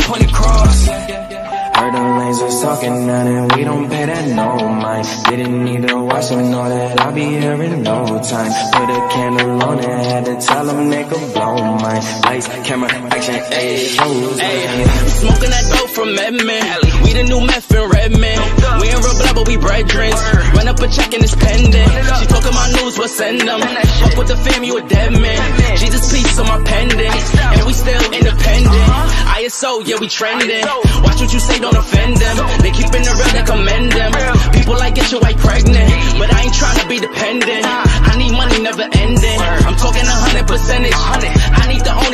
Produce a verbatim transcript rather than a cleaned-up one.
pointed cross. Heard the lanes was talking now and we don't pay that no mind. Didn't need to watch them know that I'll be here in no time. Put a candle on it, had to tell them nigga blow mine. Lights, camera, action, ayy, shows. Ayy, smoking that dope from Edmond. We the new meth in Redmond. We ain't real blood, but we brethren. Run up a check and it's pending. She talking my news, we'll send them. Fuck with the fam, you a dead man. Jesus peace on my pendant. And we still independent. I S O, yeah, we trending. Watch what you say, don't offend them. They keeping it real, they commend them. People like get your wife pregnant, but I ain't trying to be dependent. I need money never ending. I'm talking a hundred percentage. I need the